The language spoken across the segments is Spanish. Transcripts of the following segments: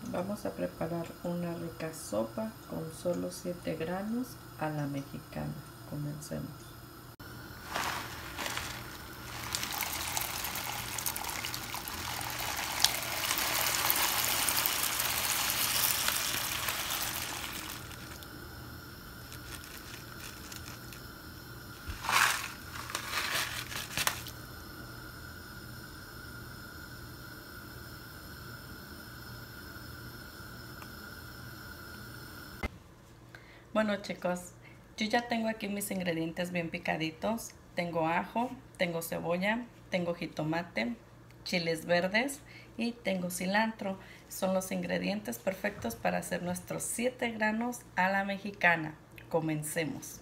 Vamos a preparar una rica sopa con solo 7 granos a la mexicana. Comencemos. Bueno chicos, yo ya tengo aquí mis ingredientes bien picaditos. Tengo ajo, tengo cebolla, tengo jitomate, chiles verdes y tengo cilantro. Son los ingredientes perfectos para hacer nuestros 7 granos a la mexicana. Comencemos.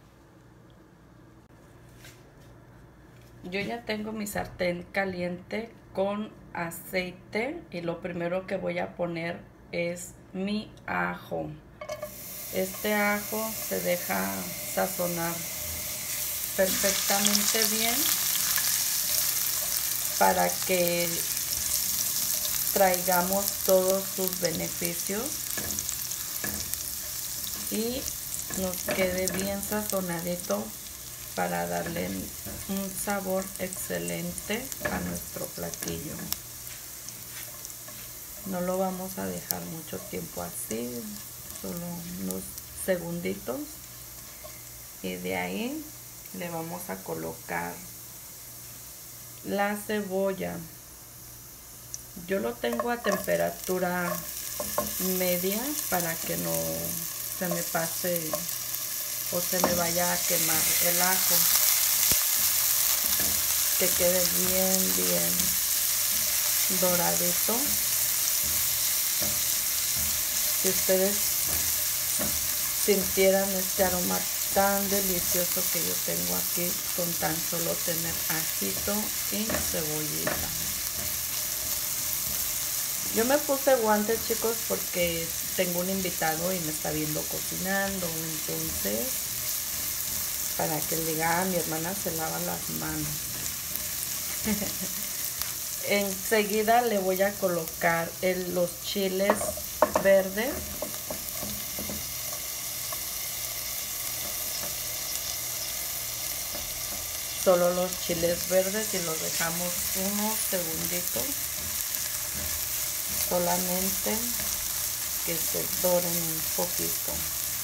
Yo ya tengo mi sartén caliente con aceite y lo primero que voy a poner es mi ajo. Este ajo se deja sazonar perfectamente bien para que traigamos todos sus beneficios y nos quede bien sazonadito para darle un sabor excelente a nuestro platillo. No lo vamos a dejar mucho tiempo así, solo unos segunditos, y de ahí le vamos a colocar la cebolla. Yo lo tengo a temperatura media para que no se me pase o se me vaya a quemar el ajo, que quede bien doradito. Si ustedes sintieran este aroma tan delicioso que yo tengo aquí con tan solo tener ajito y cebollita. Yo me puse guantes, chicos, porque tengo un invitado y me está viendo cocinando, entonces para que le diga a mi hermana se lava las manos. Enseguida le voy a colocar los chiles verdes. Solo los chiles verdes y los dejamos unos segunditos, solamente que se doren un poquito.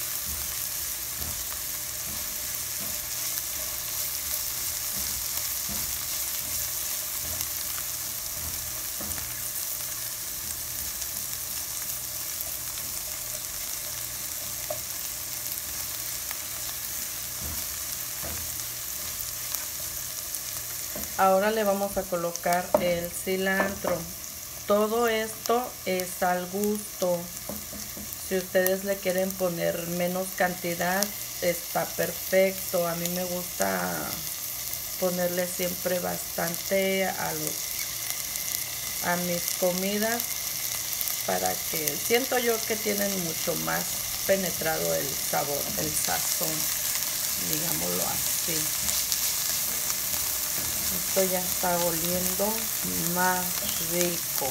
Ahora le vamos a colocar el cilantro. Todo esto es al gusto. Si ustedes le quieren poner menos cantidad, está perfecto. A mí me gusta ponerle siempre bastante a mis comidas, para que siento yo que tienen mucho más penetrado el sabor, el sazón, digámoslo así. Esto ya está oliendo más rico.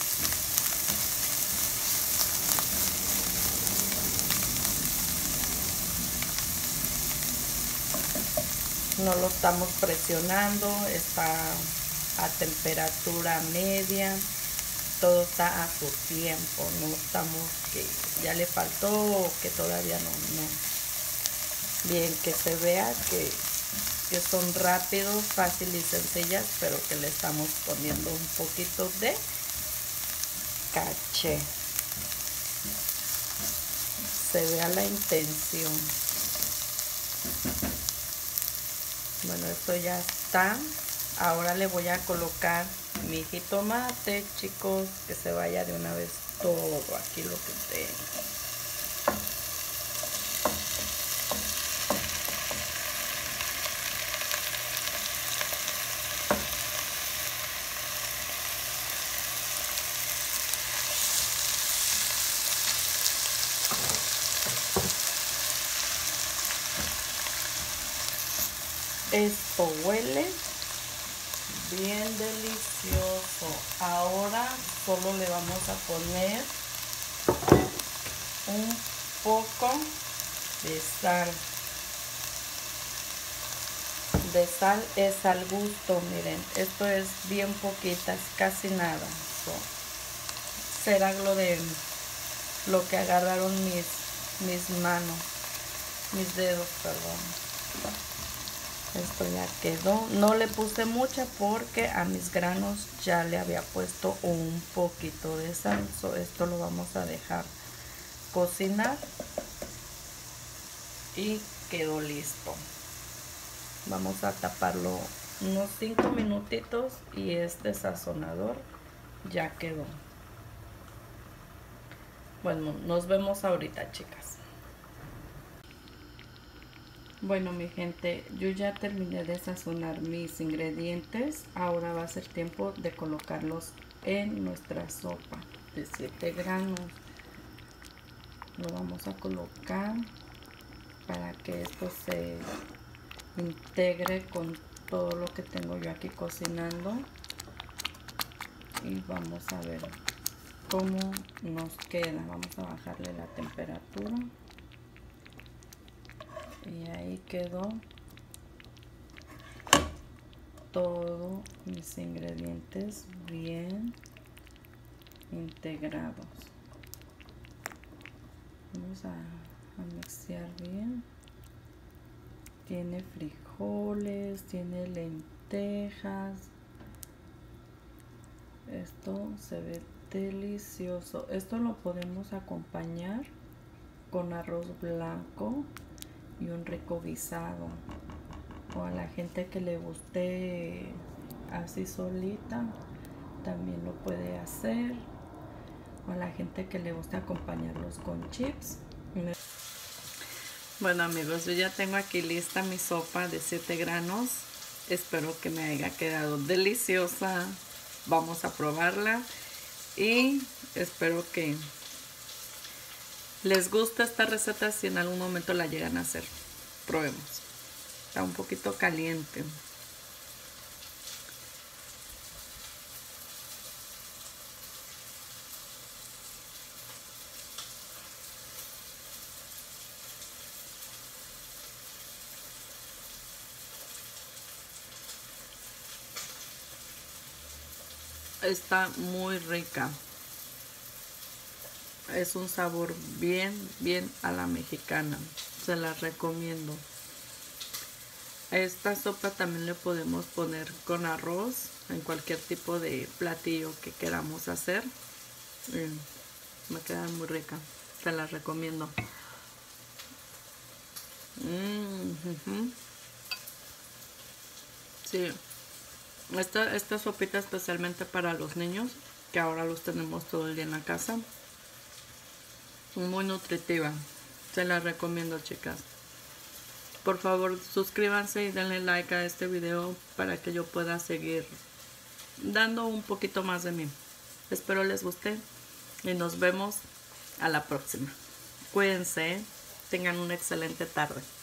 No lo estamos presionando, está a temperatura media, todo está a su tiempo, no estamos que ya le faltó o que todavía no. Bien, que se vea que son rápidos, fácil y sencillas, pero que le estamos poniendo un poquito de caché. Se vea la intención. Bueno, esto ya está. Ahora le voy a colocar mi jitomate, chicos, que se vaya de una vez todo aquí lo que tengo. Esto huele bien delicioso. Ahora solo le vamos a poner un poco de sal. De sal es al gusto, miren, esto es bien poquita, es casi nada. Será lo que agarraron mis manos, mis dedos, perdón. Esto ya quedó. No le puse mucha porque a mis granos ya le había puesto un poquito de sal. Esto lo vamos a dejar cocinar y quedó listo. Vamos a taparlo unos 5 minutitos y este sazonador ya quedó. Bueno, nos vemos ahorita, chicas. Bueno, mi gente, yo ya terminé de sazonar mis ingredientes. Ahora va a ser tiempo de colocarlos en nuestra sopa de 7 granos. Lo vamos a colocar para que esto se integre con todo lo que tengo yo aquí cocinando. Y vamos a ver cómo nos queda. Vamos a bajarle la temperatura. Y ahí quedó todos mis ingredientes bien integrados. Vamos a mezclar bien. Tiene frijoles, tiene lentejas. Esto se ve delicioso. Esto lo podemos acompañar con arroz blanco y un rico guisado, o a la gente que le guste así solita también lo puede hacer, o a la gente que le gusta acompañarlos con chips. Bueno, amigos, yo ya tengo aquí lista mi sopa de 7 granos. Espero que me haya quedado deliciosa. Vamos a probarla y espero que les gusta esta receta si en algún momento la llegan a hacer. Probemos. Está un poquito caliente. Está muy rica. Es un sabor bien a la mexicana. Se la recomiendo. Esta sopa también le podemos poner con arroz en cualquier tipo de platillo que queramos hacer. Me queda muy rica. Se la recomiendo. Sí. Esta sopita especialmente para los niños, que ahora los tenemos todo el día en la casa. Muy nutritiva. Se la recomiendo, chicas. Por favor, suscríbanse y denle like a este video para que yo pueda seguir dando un poquito más de mí. Espero les guste y nos vemos a la próxima. Cuídense, tengan una excelente tarde.